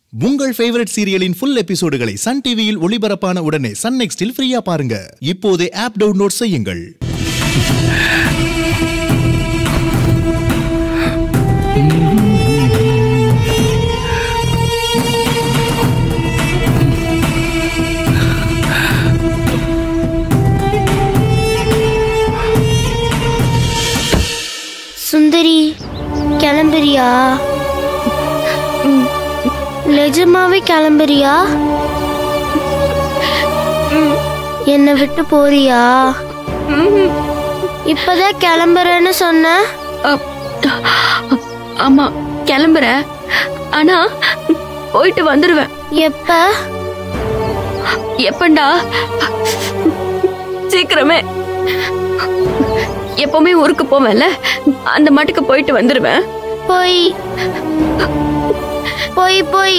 உங்கள் ஃபேவரட் சீரியலின் ஃபுல் எபிசோடுகளை சன் டிவியில் ஒளிபரப்பான உடனே சன் நெக்ஸ்டில் ஃப்ரீயா பாருங்க. இப்போதே ஆப் டவுன்லோட் செய்யுங்கள். சுந்தரி, கிளம்புறியா? நிஜமாவே கிளம்புறியா? என்னை விட்டு போறியா? இப்பதான் கிளம்புறேன்னு சொன்ன. ஆமா, கிளம்புறேன். ஆனா போயிட்டு வந்துருவேன். எப்பண்டா? சீக்கிரமே. எப்பவுமே ஊருக்கு போவேன்ல, அந்த மாட்டுக்கு போயிட்டு வந்துருவேன். போய் போய் போய்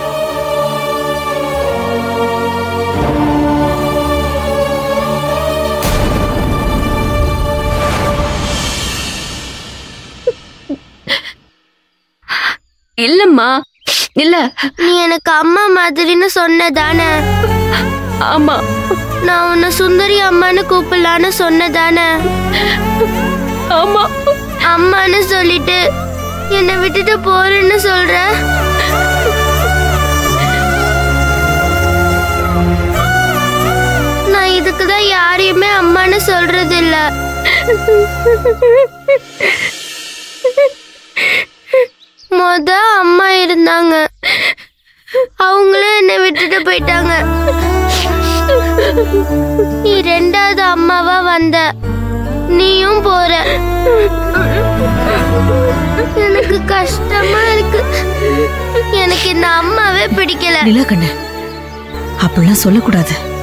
இல்லம்மா, இல்ல. நீ எனக்கு அம்மா மாதிரின்னு சொன்னதானே? ஆமா. நான் உன்னை சுந்தரி அம்மான்னு கூப்பிடலான்னு சொன்னதானே? ஆமா. அம்மான்னு சொல்லிட்டு என்னை விட்டுட்டு போறேன்னு சொல்ற. நான் இதுக்குதான் யாரையுமே அம்மான்னு சொல்றது இல்ல. முத அம்மா இருந்தாங்க, அவங்களும் என்னை விட்டுட்டு போயிட்டாங்க. நீ ரெண்டாவது அம்மாவா வந்த, நீயும் போற. எனக்கு கஷ்டமா இருக்கு. எனக்கு இந்த அம்மாவே பிடிக்கல. நிலா கண்ணு, அப்படிலாம் சொல்லக்கூடாது.